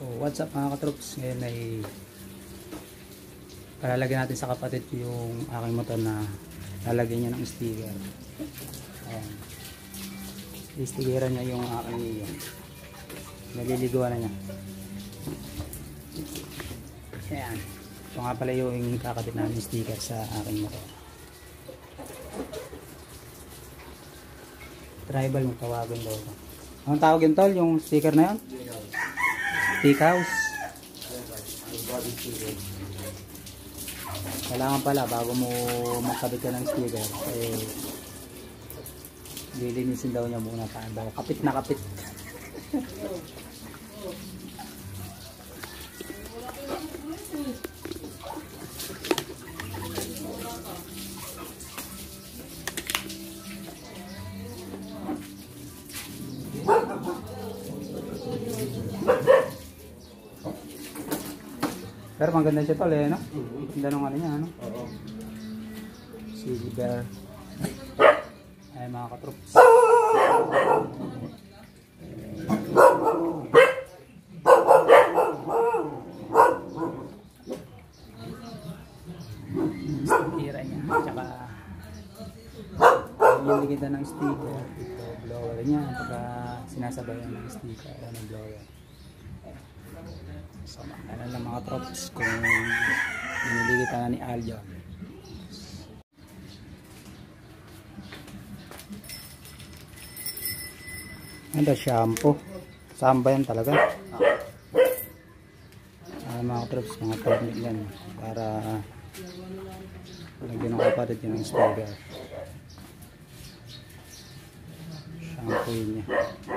So, what's up mga katroops? Ngayon ay palalagyan natin sa kapatid yung aking motor na lalagyan niya ng sticker. Ayan. I-stickeran niya yung aking naliliguan na niya. Ayan. Ito nga pala yung kakabit namin sticker sa aking motor. Tribal mo tawagan daw. Anong tawag yun tol? Yung sticker na yun? Stick house. Kailangan pala bago mo magkabit ka ng sticker lilinisin daw niya muna pa. Kapit na kapit. Pero maganda siya tol no? Ganda nung ano niya, ano? Oo. Silver. Ay mga katroops. Sticker niya. Tsaka yung kita ng sticker. Ito, blower niya. Pagka sinasabayan ng sticker, ng blower. So, ano lang mga troops kung binili kita na ni Aljon. Ano shampoo? Samba yan talaga. Mga troops, mga technique yan para lagyan ng kapatid yun ng sticker. Shampoo yun niya.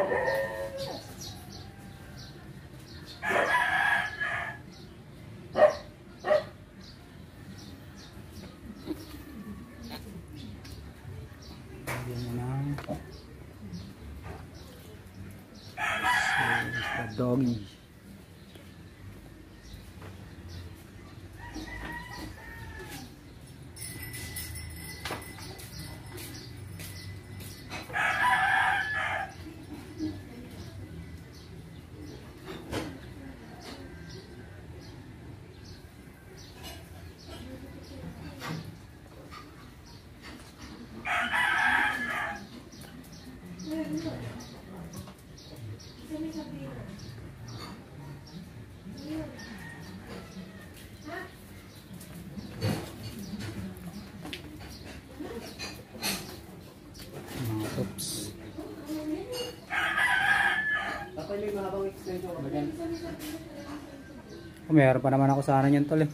Doggy. Oops. Mayroon pa naman ako sana yan tol eh.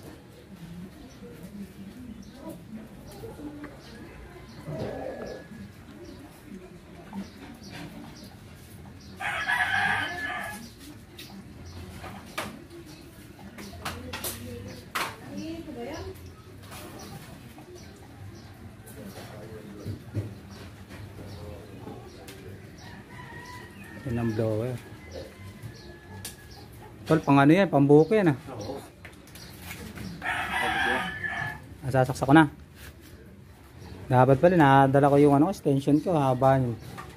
Yan ang blower. Tol, pang ano yan? Pambuko yan ah. Nasasaksak ko na. Dapat pala, nadala ko yung ano, extension ko. Haba yun.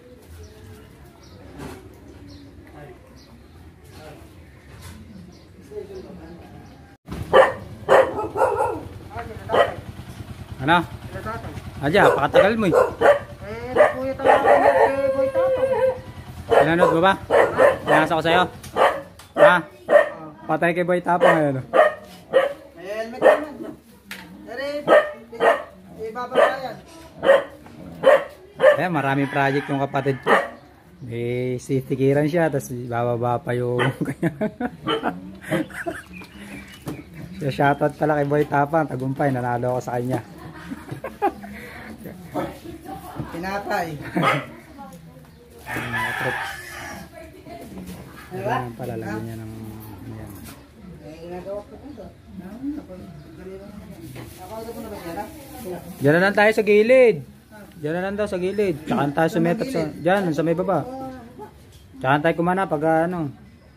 Ano? Adya, pakatagal mo eh. Nakuya tayo kay Boy Tato. Pinanood mo ba? Pinasa ko sa'yo? Ha? Patay kay Boy Tapo ngayon. May helmet naman. Dari, ibababa yan. Eh, maraming project yung kapatid ko. May safety-kiran siya, tapos bababa pa yung so, shoutout pala kay Boy Tapang, tagumpay, nanalo ako sa kanya. Pinapay. Ayun mga troops. Ayan pala, lagyan niya ng ayan. Ginagawa ko ito. Diyan na lang tayo sa gilid. Diyan na lang daw sa gilid. Tsaka tayo sumetap sa, diyan, sa may baba. Tsaka tayo kumana pag ano.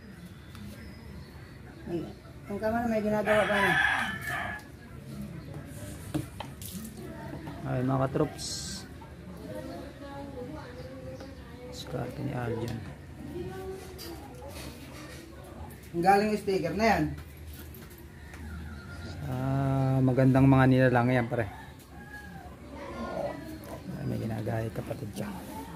Kung ka man may ginagawa ba niya? Ay mga troops. Diskarte ni Aljon. Galing yung sticker na yan. Magandang mga nilalang yan pare. May ginagaya kapatid siya.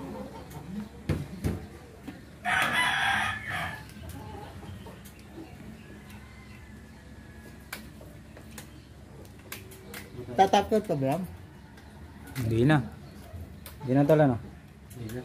Tatapot ka ba? Hindi na. Hindi na tala no. Hindi na.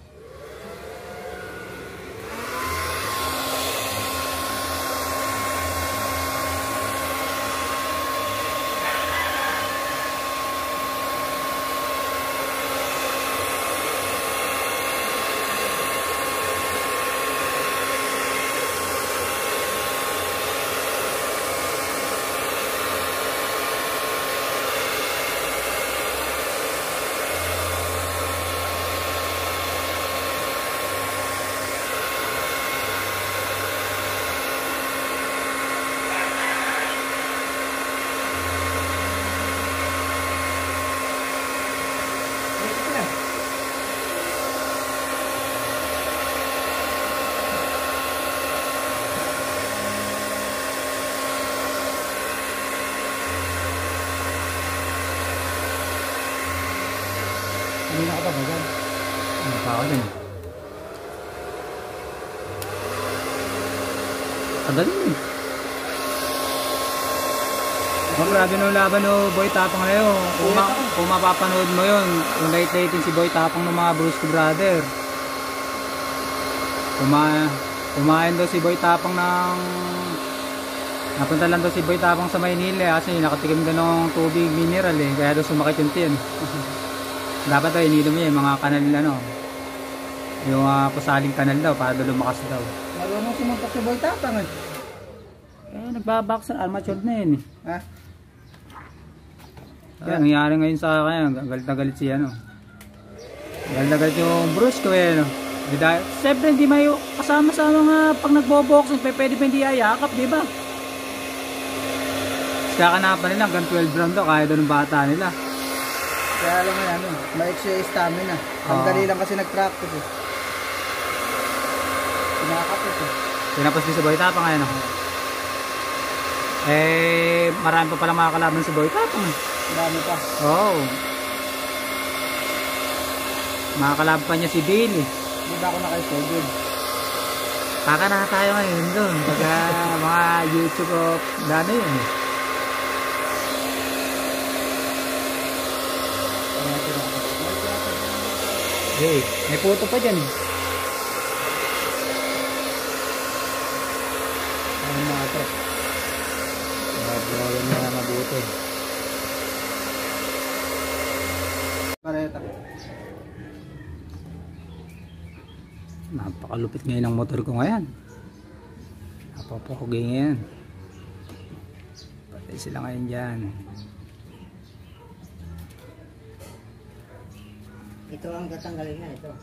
Hindi na ka pa ba dyan? Ano pa ako dyan? Kadali mo eh. Grabe no laban no Boy Tapang na yun. Kung mapapanood mo yun, yung late-late si Boy Tapang ng mga Brusco Brother. Kumain daw si Boy Tapang ng... Napunta lang daw si Boy Tapang sa Maynila kasi nakatikim daw ng tubig mineral eh. Kaya daw sumakit yung tiyan. Dapat daw ininom niya yung mga kanal ano. Yung pusaling kanal daw para daw lumakas daw. Marunong sumuntok si Boy Tapang eh. Nagbabaksan, armature na yun eh. Ha? Kaya nangyari ngayon sa kanya, galit na galit siya ano. Galit na galit yung Brusco eh no. Siyempre hindi mayo kasama sa mga pag nagbo-boxing, pwede pa hindi ayakap, di ba? Kaya kanapan nila hanggang 12 round daw, kaya daw ng bata nila. Kaya alam mo yan, maiksi yung stamina. Ang dali lang kasi nag-practice eh. Pinakapos eh. Pinapos din si Boy Tapang ngayon no. Marami pa palang makakalaban si Boy Tapang. Dami pa. Oo. Makakalaban pa niya si Billy. Hindi ba ako naka-schedule? Kaka na tayo ngayon doon. Pagka mga YouTube o dano yun eh. Hey, may puto pa dyan. Ano na ito? Mabuhay na mabuti. Pareta. Napakalupit ngayon ang motor ko ngayon. Napapakugi ngayon. Patay sila ngayon dyan. Ito ang tatanggalin na ito.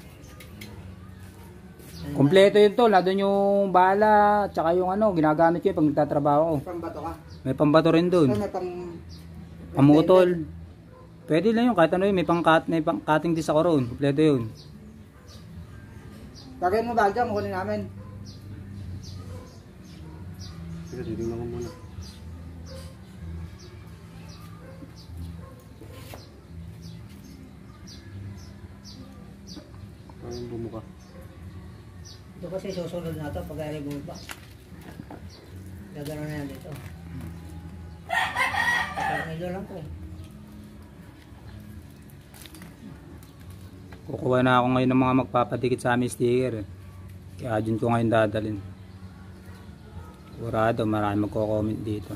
Kompleto yun to. Lado yung bala. Tsaka yung ano. Ginagamit ko yun pag nagtatrabaho ko. Pambato ka? May pambato rin dun. May Pamutol. Pwede lang yun. Kahit ano yun. May pang-cutting din sa koron. Kompleto yun. Tagayin mo ba dyan? Kunin namin. Sige, titignan ko muna. Parang bumuka. Ito kasi susunod na ito pag i-remove ba. Gagano na yan dito. Pagkarnilo lang ko. Kukuha na ako ngayon ng mga magpapadikit sa aming sticker. Kaya dyan ko ngayon dadalhin. Sigurado marami magko-comment dito.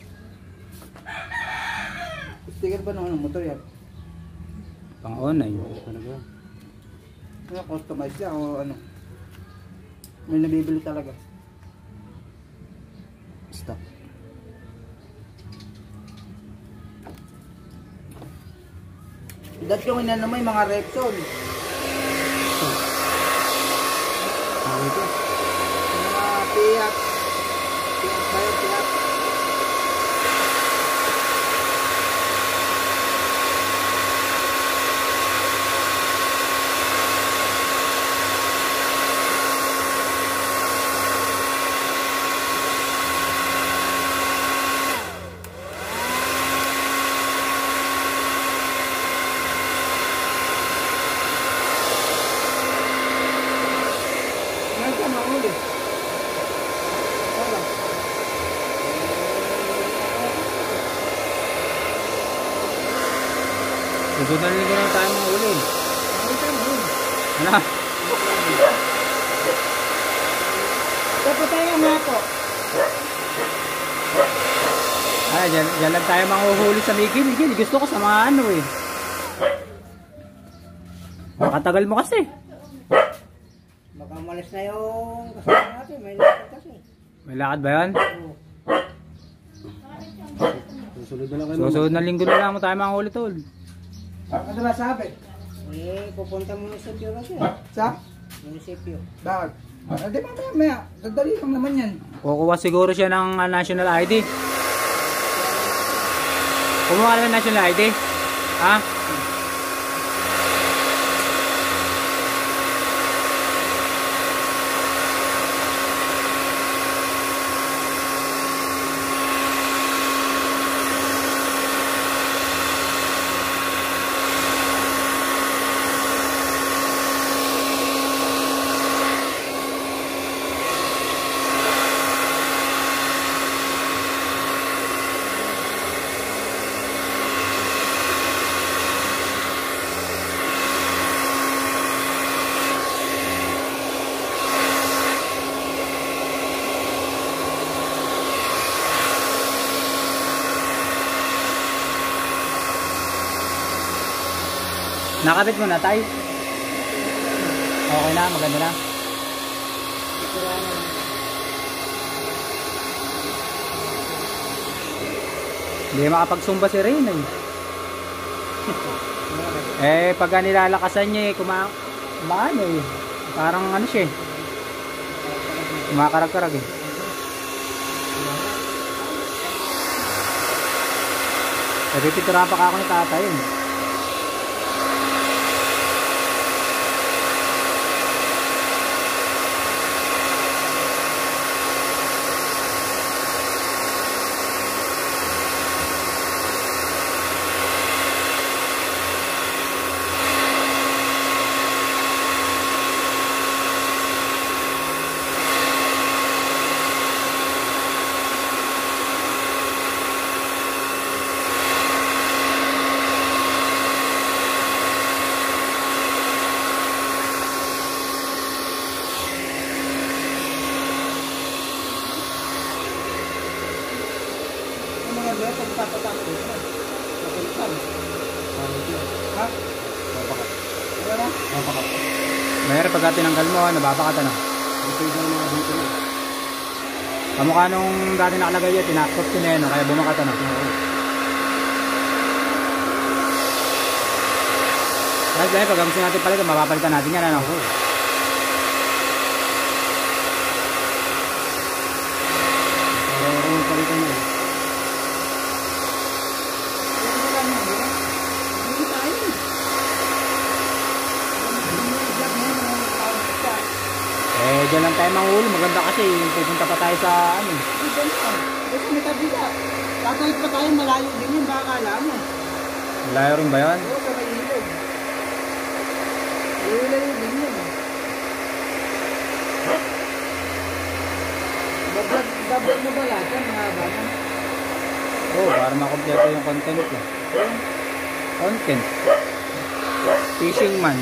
Sticker ba naman ng motor yan? Pang online. Talaga. Ano, customize yan o ano? May nabibili talaga. Stop. Dati yung inano mo yung mga Repsol. Tawag ito. Yung mga Fiat. Fiat ba yun? Fiat. Susunod na linggo na tayo mga uli. Ano? Dapat tayo nga po. Ay, dyan lang tayo manghuhuli sa may gilid. Gusto ko sa mga ano eh. Makatagal mo kasi. Baka malis na yung kasama natin. May lakad kasi. May lakad ba yan? Oo. Susunod na lang kayo. Susunod na linggo na lang mo tayo manghuli tol. Ano ba sabi? Pupunta munisipyo kasi. Sa? Munisipyo. Bakit? Di mamaya. Dadali lang naman yan. Kukuha siguro siya ng national ID. Kumuha ka ng national ID? Ha? Nakabit mo na, Tay? Okay na, maganda na. Hindi makapagsumba si Rain eh. Pagka nilalakasan niya eh, kumaano eh. Parang ano siya eh. Kumakarag-karag eh. Pipiturahan pa ako ni tatay yun. Mayroon pagka tinanggal mo, nababakat ano? Kamukha nung dati nakalagay yun, tinakot ko na yun, kaya bumakat ano? Dahil pag gusto natin palitan, mapapalitan natin yan ano? Palitan na eh. Dyan lang tayo manghuli, maganda kasi pupunta pa tayo sa ano. Kasi may kabila. Tatawid pa tayo malayo din yun. Baka akala mo. Malayo rin ba yan? Oo, sa may ilog. Ilayo din yun. Dapat mo ba lahat yan? Mahaba na. Oo, para makompleto yung content ko. Content. Fishing man.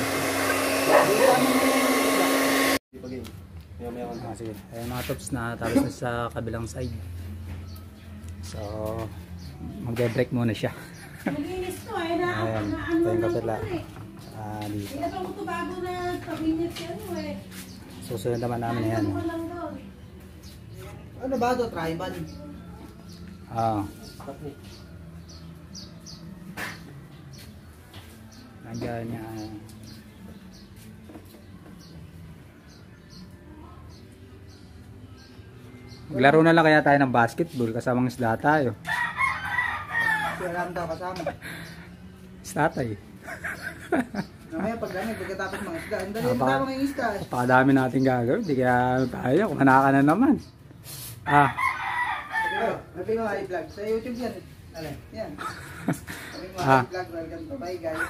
Sige. Ayan mga tops na tapos na sa kabilang side. So, magbe-break muna siya. Malinis to eh. Ayan, ito yung kabila. Dito. Ilapang ko to bago na pag-init ano eh. Susunod naman namin yan. Ano ba ito? Tribal? Nandiyan yan. Maglaro na lang kaya tayo ng basketball kasamang isda tayo. Si Alam daw kasama. Isda tayo. Mamaya pag ganit, pagkatapos mga isda. Ang dali na mga isda. Pakadami natin gagawin. Di kaya tayo. Kumana ka na naman. Sabi ko i-vlog. Sa YouTube yan. Alay, yan. Sabi ko i-vlog. Welcome to bye guys.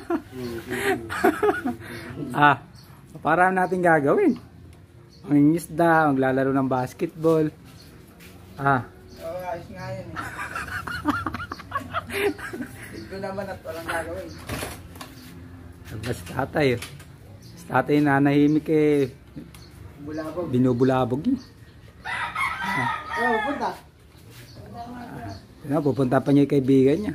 Parang natin gagawin. Mangingisda, maglalaro ng basketball. Oo, ayos nga yan eh. Doon naman at walang gagawin. Mas tatay. Si tatay nanahimik eh. Bulabog. Binubulabog niya. Oh, punta. Pupunta pa niya yung kaibigan niya.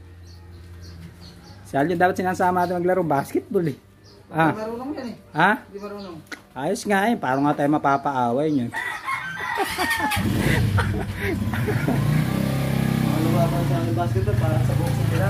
Si Aljon dapat sinasama natin maglaro basketball eh. Hindi marunong yan eh. Ha? Hindi marunong. Ayos nga eh. Parang nga tayo mapapaaway niyo. Ano ba sa akin basketball para sa boxing nila?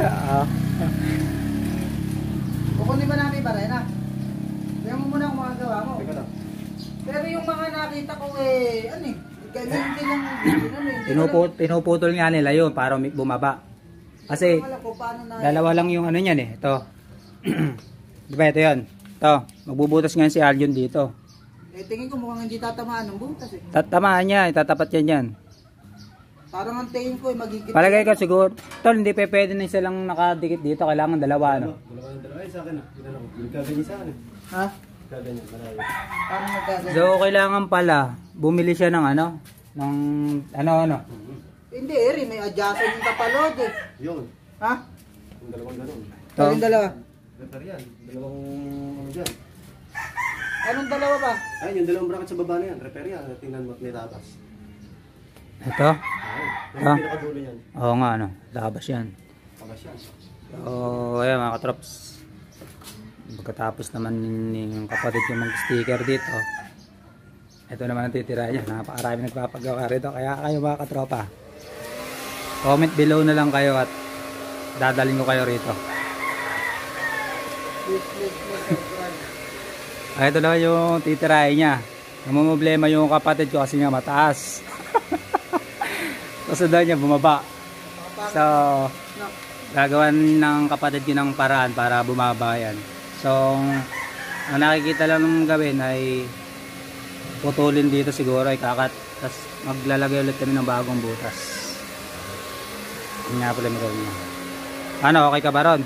Kukunin ba namin ba rin ah? Kaya mo muna kung magagawa mo. Teka lang. Pero yung mga nakita ko eh, ano eh, ganyan din lang. Pinuputol nga nila yun para bumaba. Kasi Alam ko paano na. dalawa lang yung ano niyan eh. Ito. Di ba ito yun? Ito. Magbubutas nga si Aljon dito. Eh tingin ko mukhang hindi tatamaan ng butas eh. Tatamaan niya. Itatapat yan yan. Parang ang tingin ko eh magigit. Palagay ka siguro. Tol, hindi pa pwede na isa lang nakadikit dito. Kailangan dalawa. No? Dalawa. Ay, sa akin ah. Tignan ako. Nagkaganyan sa akin eh. Ha? Nagkaganyan. Malayo. Paano magkagawa? So, kailangan pala bumili siya ng ano? Ng ano. Hindi eri, may adjacent yung kapalod eh. Yun. Ha? Yung dalawang ganun. Ito. Yung dalawa. Repair yan. Dalawang ano dyan. Anong dalawa ba? Ayun, yung dalawang bracket sa baba na yan. Repair yan. Tingnan mo at may tatas. Ito. Ayun. Ah. Yung pinakadulo yan. Oo nga ano. Labas yan. Pagas yan. So, ayan mga katrops. Pagkatapos naman yung kapatid yung mag-sticker dito. Ito naman ang titira niya. Napakarami nagpapagawa rito. Kaya kayo mga katropa, comment below na lang kayo at dadalhin ko kayo rito. Please, subscribe. Ito lang yung titirahin niya. Namumblema yung kapatid ko kasi nga mataas. Kasunod niya bumaba. So, gagawan ng kapatid ko ng paraan para bumaba yan. So, ang nakikita lang ng gawin ay putulin dito siguro ay kakat. Tapos maglalagay ulit kami ng bagong butas. Yun nga pala meron niya. Ano, okay ka ba ron?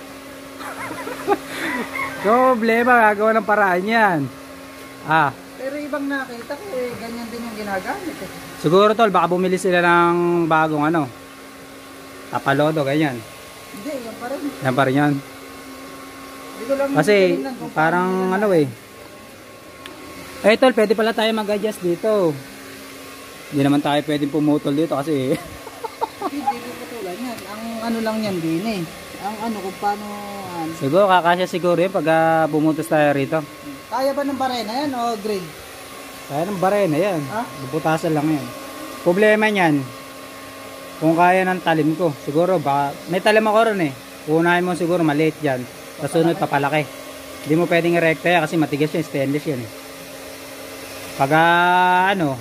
Problema, gagawa ng paraan yan. Pero ibang nakita ko eh, ganyan din yung ginagamit eh. Siguro tol, baka bumili sila ng bagong ano. Tapalodo, ganyan. Hindi, yan pa rin. Yan pa rin yan. Hindi ko lang Kasi tinignan kung parang paano ano eh. Eh tol, pwede pala tayo mag-adjust dito. Hindi naman tayo pwedeng pumutol dito kasi Hindi ko patulan yan. Ang ano lang yan din eh. Ang ano kung paano siguro kakasya siguro yun pag bumutos tayo rito. kaya ba ng barena yan o grade? Kaya ng barena yan. Ha? Buputasan lang yan. Problema niyan, kung kaya ng talim ko, siguro baka, may talim ako ron eh. Unahin mo siguro maliit yan. Sa sunod papalaki. Hindi mo pwedeng i-recta yan kasi matigas yan, stainless yan eh. Pag ano,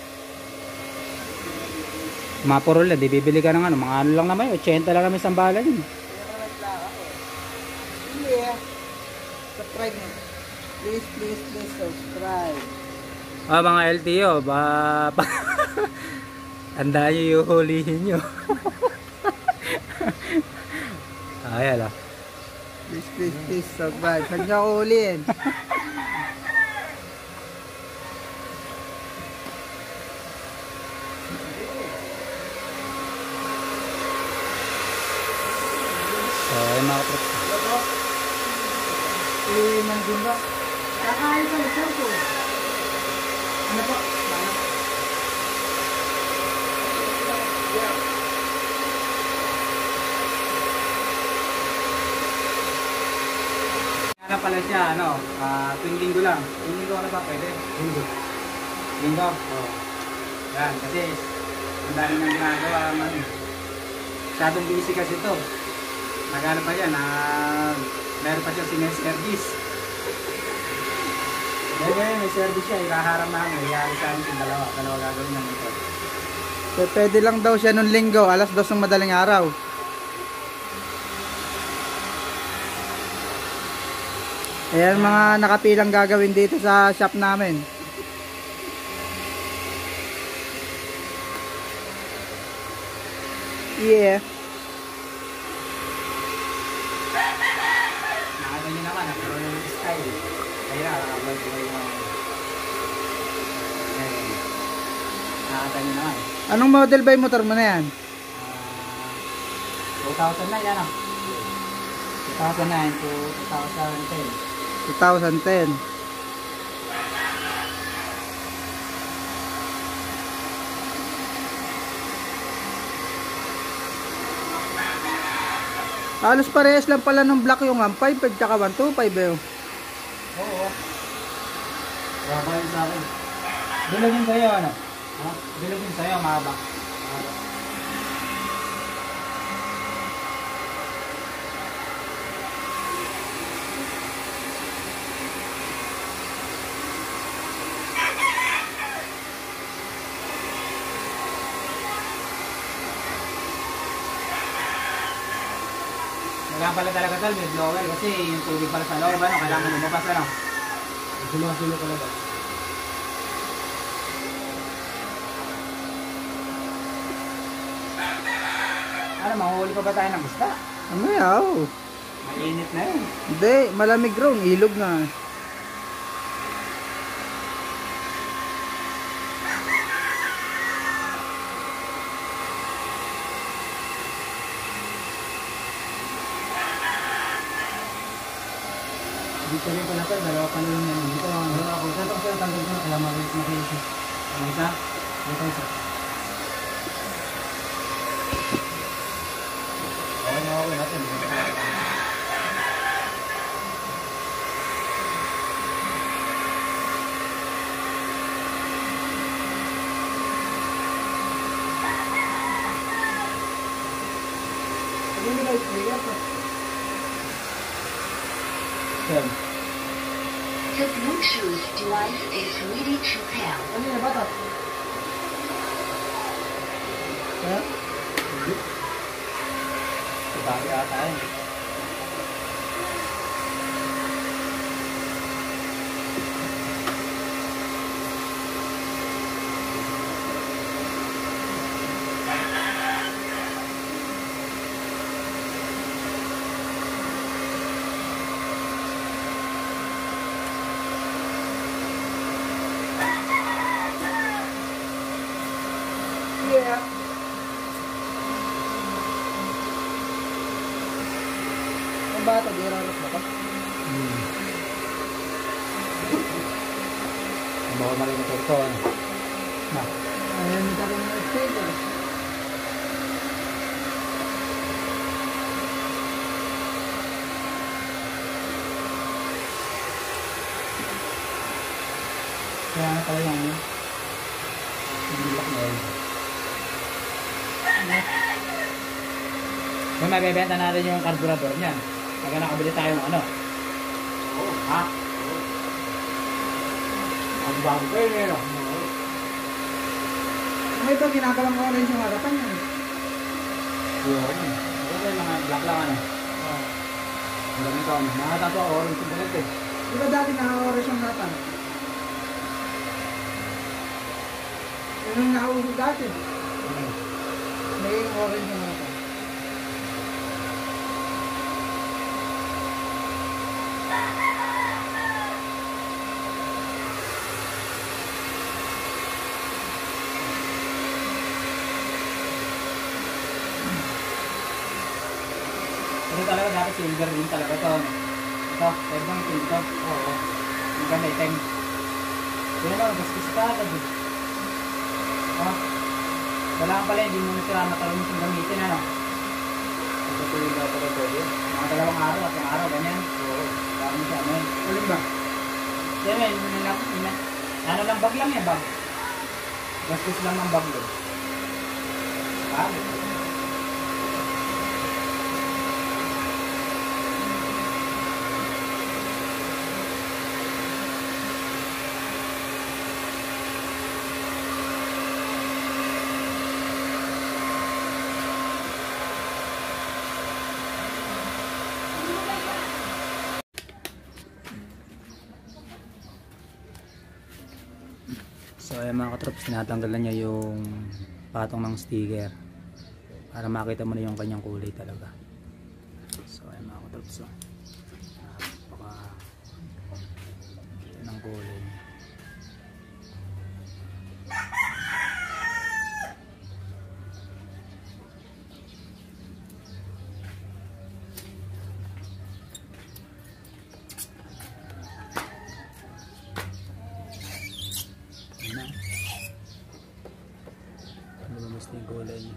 mapurol na, di bibili ka ng ano, mga ano lang naman, 80 lang kami sambalan yun. Hindi eh. Subscribe mo. Please subscribe. Mga LTO, tandaan nyo yung hulihin nyo. Ayan lah. Please subscribe. Huwag niyo ako uliin. So, ayun mga kapatid. Uliinan din ba? Kakain ka ng cellphone. Ano po? Ano pala siya, ano, tuwing linggo lang. Tuwing linggo ano ba pwede? Linggo. Linggo? Oo. Yan, kasi ang dami nang ginagawa. Masyadong busy kasi ito. Nagano pa yan, meron pa siya sineservice. Ngayon, may service siya, iraharang namin. Iyari sa amin yung dalawa gagawin namin ito. So, pwede lang daw siya nung linggo, alas 2 ng madaling araw. Ayan mga nakapilang gagawin dito sa shop namin. Yeah. Nakita nyo naman, pero yung style. Kaya nakabay-buhay mo. Nakita nyo naman. Anong model ba yung motor mo na yan? 2009 ano? 2009 to 2010. 2010. Halos parehas lang pala ng black yung 1.5 tsaka 1.25 eh. Oo. Baba yun sa akin. Bilog yun sa'yo ano? Ha? Bilog yun sa'yo, mahaba. Kailangan pala talaga tal, may blower kasi yung tubig pala sa loob, ano, kailangan lumabas, ano. Sumasino ka lang ba? Ano, mahuli pa ba tayo ng gusta? Ano yaw? Mainit na yun. Hindi, malamig raw, ilog na. Dito rin pala tal, dalawa pala yung yan. Dito, dalawa ako. Saan ako sa'yo, tanggal ko na, kaya makiisa. Ang isa? Ito isa. Okay na okay natin. Yan. The Bluetooth device is ready to pair. Ano yung bata? Ha? Sabi ata eh. Yeah. Ang bata, di rarap na ka? Baka mali motor to, ano? Na. Ayun, hindi ka rin na-stable. Kaya na pala yung bilak na yun. May mabibenta natin yung carburetor niyan. Pagka nakabili tayo ng ano. Oo. Ha? Ang bago kayo nila. Ano ito, ginagawang orange yung harapan niya. Yun. Ito yung mga black lang ano. Ang dami ko. Mga tato orange yung bulit eh. Di ba dati naka-orange yung harapan? Yun yung nakauso dati. May orange yung harapan. Ito talaga dapat silver din talaga to. Ito, pwede bang itim ito? Oo. Ang ganda itim. Yan o, gastos pa agad eh. Oh. Wala pala, hindi mo na sila matalong yung gamitin ano. Ito po yung dapat na pwede. Mga dalawang araw at yung araw, ganyan. Oo. Parang siya ano yun. Alin ba? Yan yun, ano lang bag lang yan, bag. Gastos lang ng bag yun. Bag. So ayan mga katrops, tinatanggalan niya yung patong ng sticker para makita mo na yung kanyang kulay talaga. So ayan mga katrops, so napaka ng kulay. yung gulay niya.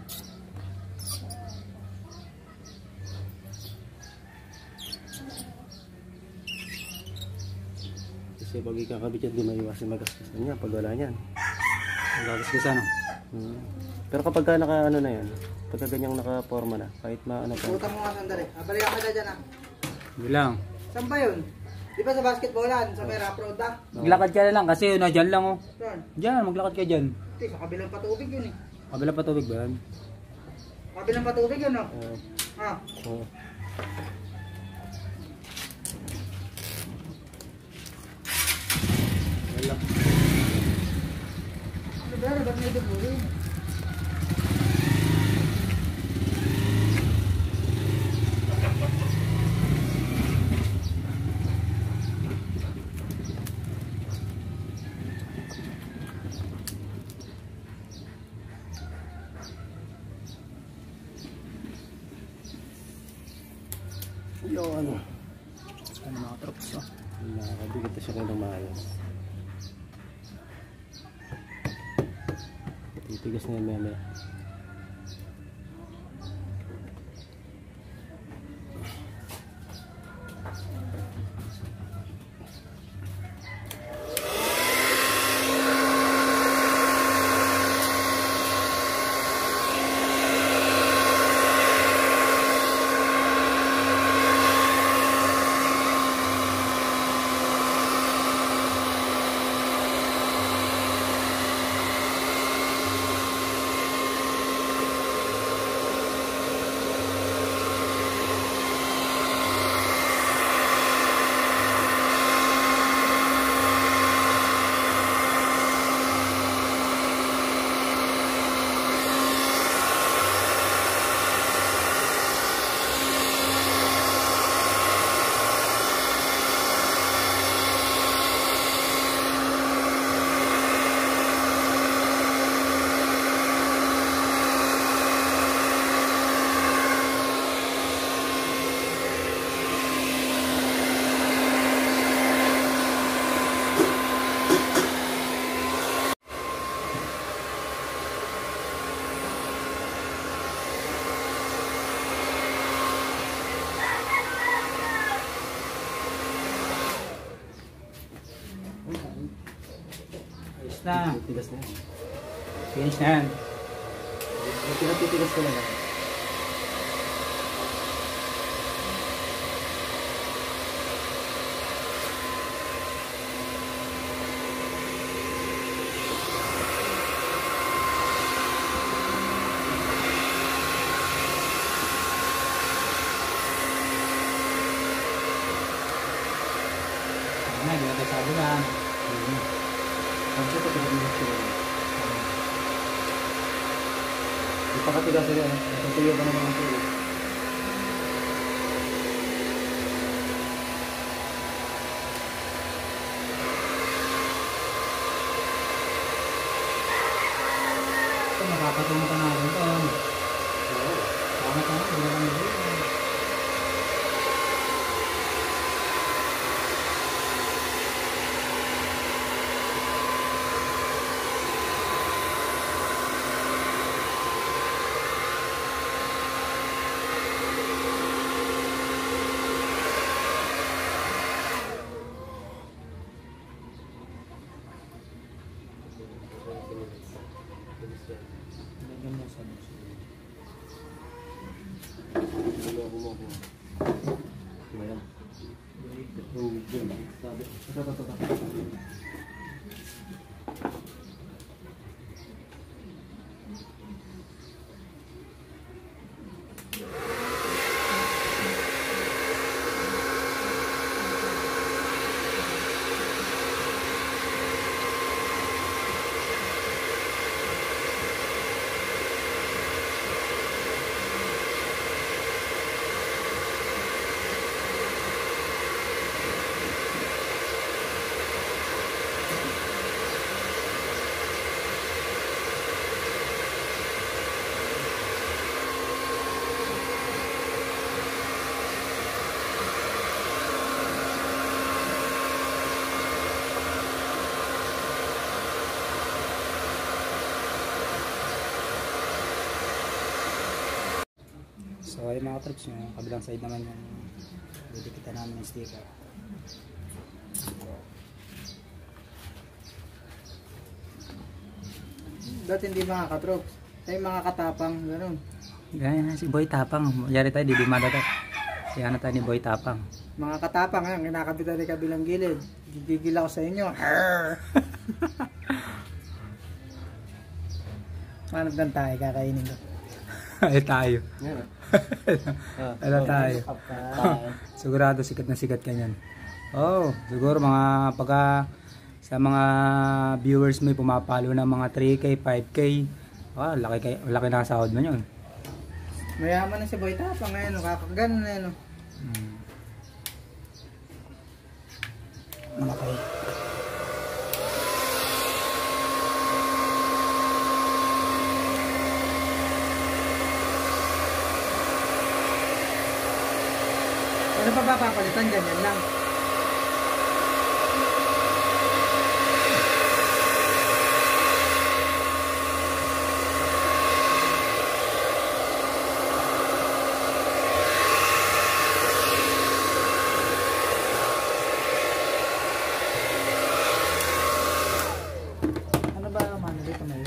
Kasi pag ikakabit yan, di maiwasan magastusan niya pag wala niyan. Ang gagas ano? Pero kapag ka naka ano na yan, pagka ganyang naka-forma na, kahit maano pa. Butang mo nga sandali. Balikan ka na dyan ah. Hindi lang. Saan ba yun? Di ba sa basketballan? Sa may rough road ah? Maglakad ka na lang kasi yun, dyan lang oh. Saan? Dyan, maglakad ka dyan. Hindi, sa kabilang patubig yun eh. Kabila pa tubig ba yan? Kabilang patubig yun oh. Ah. Oo. Wala. Ano ba? Ba't may dugo rin? Yung ano. Ano mga troops oh. Nakakabigit na siya kayo ng maayos. Titigas na yung meme. Ayos na. Titigas na yan. Finish na yan. Titigas ko lang. Ano na, ginagawa sa abulan. Ang siya pati natin yung sila. Ipakatigas na yan. Natutuyo ka naman ang tuyo. Ito, makakatulong ka natin ito. Tama ka na, hindi lang nila. Lagyan mo sa buso. Ayan. Sabi. So ayun mga trips, yung kabilang side naman yung didikitan namin yung sticker. Dati hindi mga katrops. Ay mga katapang, gano'n. Ganyan si Boy Tapang. Yari tayo, didimada tayo. Si ano tayo ni Boy Tapang. Mga katapang yan, kinakabitan ni kabilang gilid. Gigigil ako sa inyo. Manap lang tayo, kakainin ko. Ay tayo. Yan. Ala tayo. Sigurado sikat na sikat kanyan. Oh, siguro mga pagka sa mga viewers mo pumapalo ng mga 3K, 5K. Ah, laki na sahod mo yun. Mayaman na si Boy Tapang ngayon, kakaganon na yun. Malaki. Ano pa ba papalitan? Ganyan lang. Ano ba naman dito may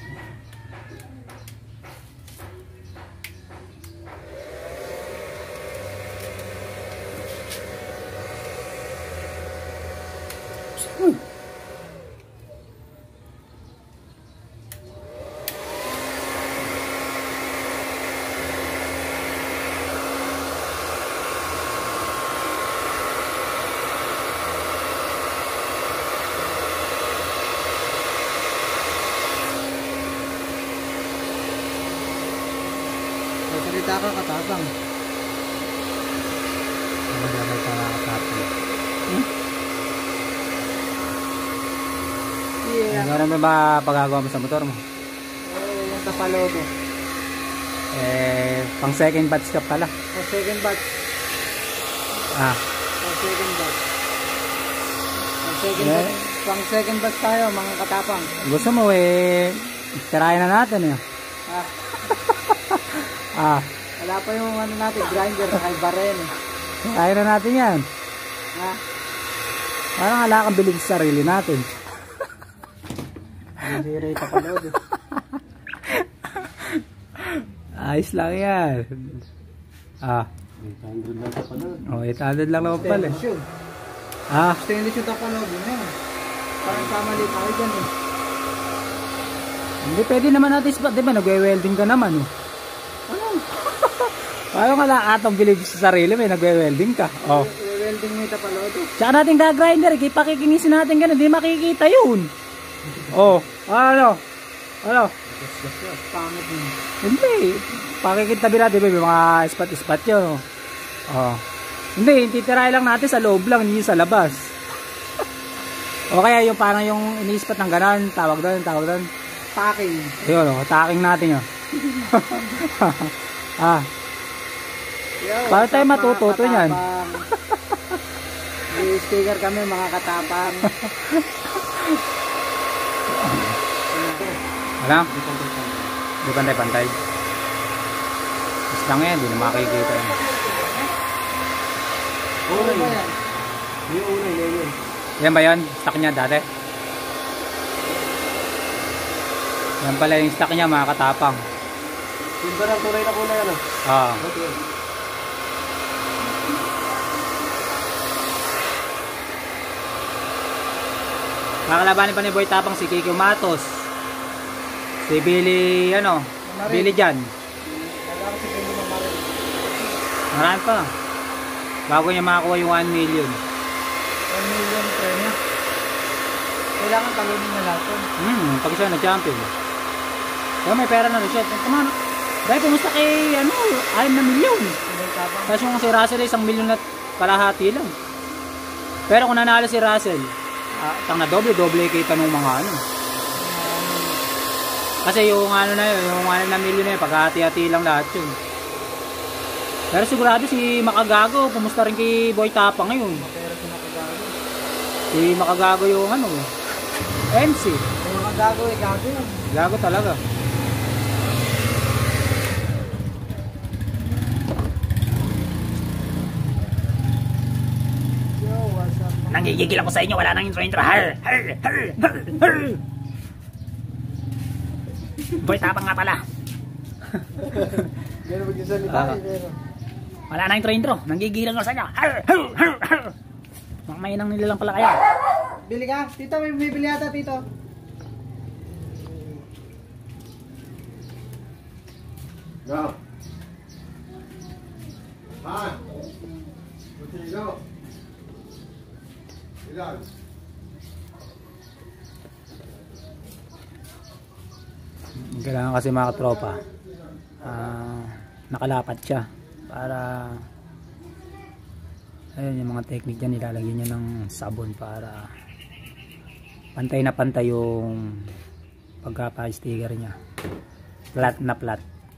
salita ka katapang. Ano ba may nakakatapo? Yeah. Ano naman ba pagagawa mo sa motor mo? Yung tapalobo. Pang second batch ka pala. O second batch. Ah, Pang second batch. Pang second Yeah. batch. Pang second batch tayo mga katapang. gusto mo tirahin na natin eh. Ah, Ah, wala pa yung ano natin, grinder na kay Baren. tirahin na natin yan. Ha? Parang wala kang bilib sa sarili natin. Hindi rin tapalobo. Ayos lang yan. Ah, 800 lang sa panood. 800 lang naman pala. Stainless yun. Ah, Stainless yung tapalobo na yun. Parang kamali tayo dyan eh. hindi pwede naman natin spot. Diba nagwe-welding ka naman oh. Ano? Parang wala atong bilib sa sarili, may nagwe-welding ka. Oh. Welding mo yung tapalobo. Tsaka natin ga-grinder, pakikinisin natin ganun, hindi makikita yun. Oh, ano? Ano? Pangit mo. Hindi. Pakikitabi natin, may mga spot-spot yun. Oh. Hindi, titirahin lang natin sa loob lang, hindi sa labas. O kaya yung parang yung ini-spot ng ganon, tawag doon. Packing. Ayun, oh, attacking natin yun. Ah, Yo, paano tayo mga matututo niyan? katapang? May sticker kami mga katapang. wala. Hindi pantay-pantay. Just lang yan, hindi na makikita yun. Ano ba yan? Yung unay na yun. Yan ba yun? Stock niya dati? Yan pala yung stock niya mga katapang. Yung ba ng tunay na kulay ano? Ah. Okay. Kakalabanin pa ni Boy Tapang si Kiko Matos. Si Billy, Billy Jan. Kailangan si Pino Mamaril. Marami pa. Bago niya makakuha yung 1 million. 1 million premia. Kailangan talunin na lahat yun. Pag siya na-champion. Kaya may pera na rin siya. Come on. Dahil kumusta kay, 6 na milyon. Boy Tapang. Tapos yung si Russell, 1 milyon at kalahati lang. Pero kung nanalo si Russell, tang na doble kita nung mga Kasi yung na yun, yung 1 na milyon na yun, paghati-hati lang lahat yun. Pero sigurado si Makagago, pumusta rin kay Boy Tapang ngayon. Pero sinakagago. Si Makagago yung MC. Yung mga gago eh, gago yun. Gago talaga. So Nagigigil ako sa inyo, wala nang intro. Har! Har! Har! Har! Har! Boy Tapang nga pala. Gano'n magsasalita pero... Wala nang intro. Nanggigilan ako sa inyo. Har! Har! Har! Har! Makamayinang nila lang pala kayo. Bili ka? Tito, may bibili ata, Tito. Go. Man. Continue, go. Ilan. Kailangan kasi mga katropa, nakalapat siya para ayun yung mga technique dyan, nilalagyan niya ng sabon para pantay na pantay yung pagkapa-sticker niya, flat na flat.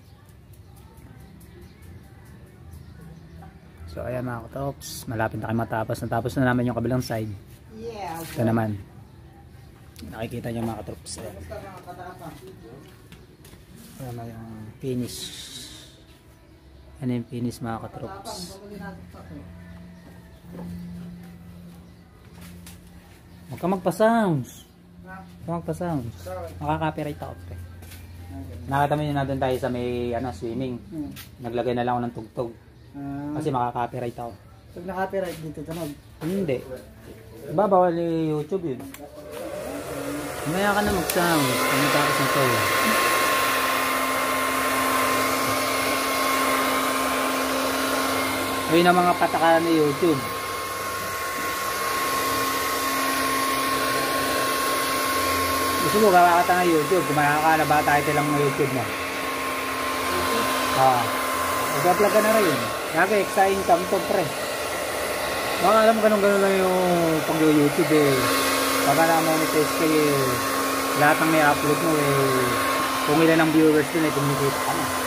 So ayan mga katrops, malapit na kayo matapos. Natapos na naman yung kabilang side. Yeah. Ito naman, nakikita niyo mga katrops, ayan. Ayan na yung finish. Ano yung finish mga katrops. Huwag ka magpa-sounds. Huwag ka magpa-sounds. Makaka-copyright ako. Nakita mo yun na doon tayo sa may swimming. Naglagay na lang ako ng tugtog. Kasi makaka-copyright ako. Pag na-copyright dito, tunog. Hindi. Ibabawal yung YouTube yun. Maya ka na mag-sounds. Ano tapos na to? Ayun ang mga patakaran ni YouTube. Gusto mo gawa ka ng YouTube, kung makakala title lang ng YouTube mo. Mag-upload ka na rin. Kaya extra income to pre. Baka alam ganun lang yung pag-YouTube eh. Baka na-monetize kayo eh. Lahat ng may upload mo eh. Kung ilan ang viewers din eh, kumikita ka na.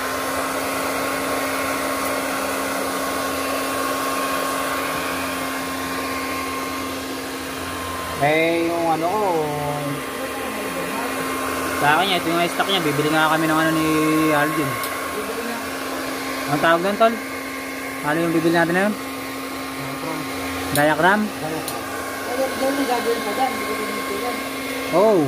Eh yung ano ko, sa akin ito yung stock niya, bibili nga kami ng ni Alvin. Ang tawag doon tol? Ano yung bibili natin na yun? Diagram? Doon yung gagawin pa dyan. Oh.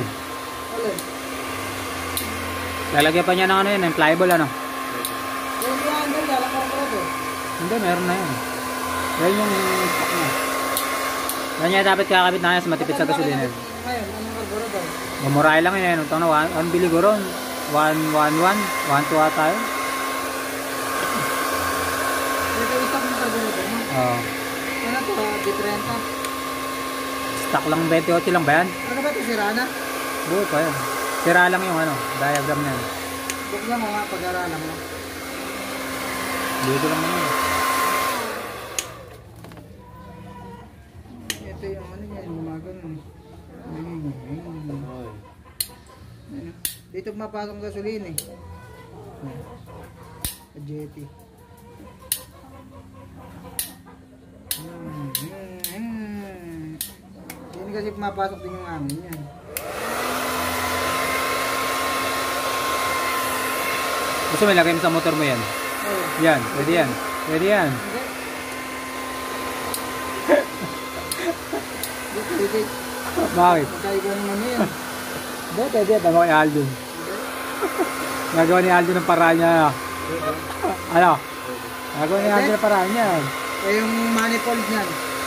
Lalagyan pa niya ng yun, yung pliable ano? Yung triangle, lalakang ko ito. Hindi, meron na yun. Yan yung stock niya. Yan niya dapat kakabit na kaya sa matipid sa gasolina. Ngayon, anong kaguro daw? Mamuray lang yun. Ito na, 1 biliguro. 111, 1-2 ata yun. Ito yung stock ng kaguro daw. Oo. Ano ito? D30? Stock lang 28 lang ba yan? Ano ba ito? Sira na? Buo pa yan. Sira lang yung diagram niya. Buksan mo nga pag-aralan mo. Dito lang naman. Ito yung ano yan, gumagano. Dito mapasok gasolina eh. Jetty. Hindi kasi pumapasok din yung hangin yan. Gusto may lagay mo sa motor mo yan? Oh. Yan, pwede yan. Pwede yan. Dito. Bakit? Magkaiba naman yan. Hindi, pwede yan. Tama ko ni Aldo. Nagawa ni Aldo ng paraan niya. Ano? Nagawa ni Aldo ng paraan niya. Eh yung manifold niyan.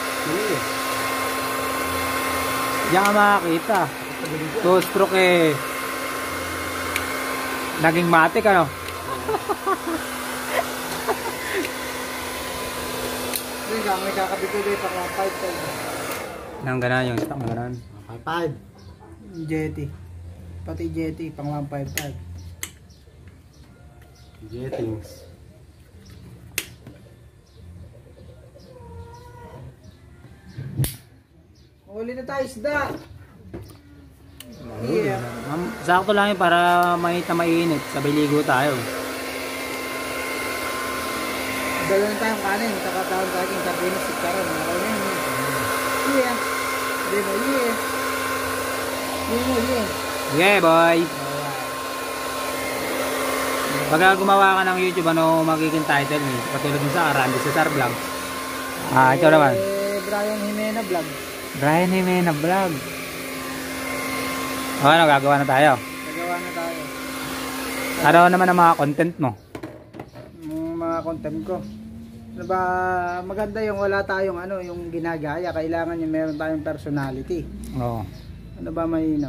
Diyan ka makakita. 2-stroke eh. Naging matik ano? Hindi ka, may kakabit ko dito pang 5 Nang ganan yung stock na ganan. 5 Jetty. Pati Jetty pang 155. Jettings. Huli na tayo isda. Yeah. Sakto lang yun para makita mainit. Sabay ligo tayo. Dala na tayong kanin. Takatawag sa akin sabihin si Karon. Yeah. Demo, yeah. Demo, yeah. Okay boy. Pag gumawa ka ng YouTube, ano magiging title mo? Katulad mo sa Randy Cesar Vlog. Ito naman. Brian Jimena Vlog. Brian Jimena Vlog. O ano, gagawa na tayo. Nagawa na tayo. Ano naman ang mga content mo? Yung mga content ko. Ano ba, maganda yung wala tayong ano, yung ginagaya. Kailangan yung meron tayong personality. Oo. Ano ba mainam?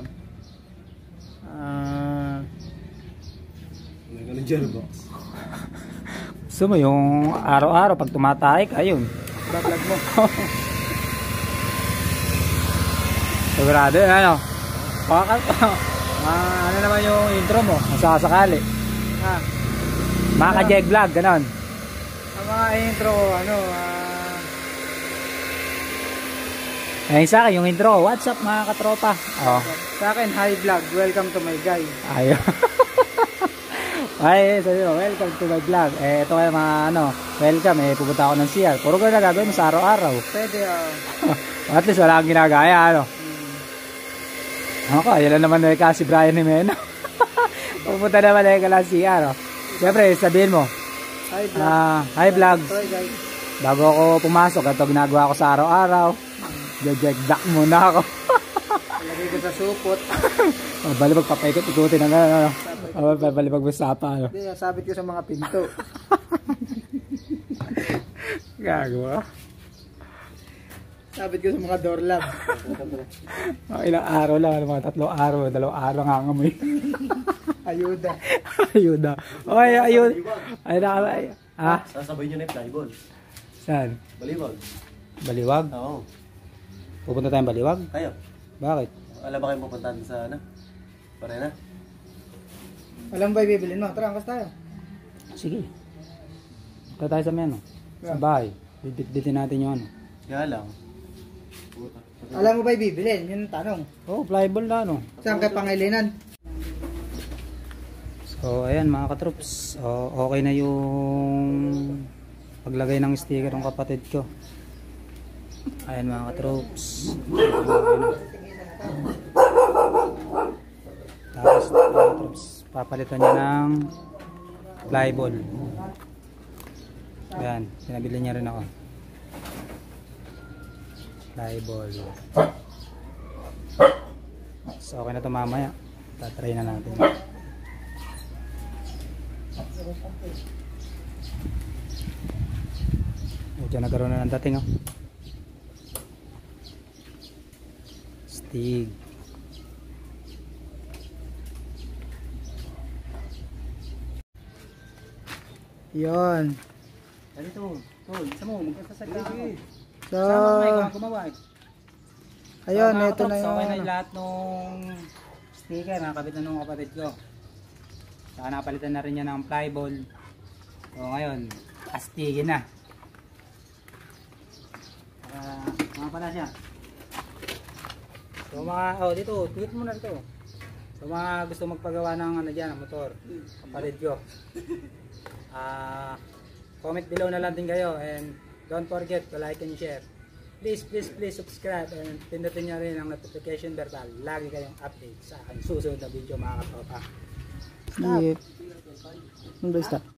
Gusto mo yung araw-araw pag tumatay ka, ayun. Bablog mo. Sigurado yun, ano? Ano naman yung intro mo? Masakasakali. Ah, Maka Jeg Vlog, ganon. ang mga intro ko, ano, Ayun sa akin, yung intro ko. What's up mga katropa? Oh. sa akin, hi vlog, welcome to my guy. Ayun. Ay, sabi mo, welcome to my vlog. Ito kayo mga ano, welcome. Pupunta ako ng CR. Puro ko na gagawin mo sa araw-araw. Pwede, At least wala kang ginagaya, ano. Ako, ayun lang naman si Brian Jimena. Pupunta naman ka lang CR. Siyempre, sabihin mo. hi vlog. Hi vlog. Sorry guys. Bago ako pumasok, ito ginagawa ko sa araw-araw. Jejek-dak muna ako. Lagay ko sa supot. Balibag papaikot-ikutin ng ano. Balibag masapa. Ano. Hindi, sabit ko sa mga pinto. Gagawa. Sabit ko sa mga door lock. Ilang araw lang, mga 3 araw, 2 araw nga ngamoy. Ayuda. Ayuda. Okay, ayun. Ay, ha? Sasabay nyo na yung flyball. Saan? Baliwag. Baliwag? Oo. Pupunta tayong Baliwag? Kayo. Bakit? Alam ba kayong pupuntahan sa ano? Parena? Alam ba ibibilin mo? Tara, angkas tayo. Sige. Punta tayo sa meno. Sa bahay. Bibit-bitin natin yung ano. Kaya lang. Alam mo ba ibibilin? Yun ang tanong. Oh, flyball na ano. Saan ka pangilinan? So, ayan mga katroops. Okay na yung paglagay ng sticker ng kapatid ko. Ayan mga katroops. Tapos mga katroops, papalitan niya ng flyball. Ayan, pinabili niya rin ako. Flyball. So, okay na ito mamaya. Tatry na natin. Medyo nagkaroon na ng dating, oh. Stig. Yun. Ganito. Tol, isa mo, magkasasagla ako. So, Sama mo, ikaw ang gumawa, eh. ayun, So, mga ito na katrops, yung okay na ano. lahat nung sticker, nakabit na nung kapatid ko. Saka napalitan na rin niya ng flyball. So ngayon, astigin na. Mga pala siya. So mga, dito, tweet mo na dito. So mga gusto magpagawa ng ano dyan, ng motor, kapatid ko. Comment below na lang din kayo, and don't forget to like and share. Please subscribe and pindutin nyo rin ang notification bell para lagi kayong update sa aking susunod na video mga katropa. Yep. Ano ba stop?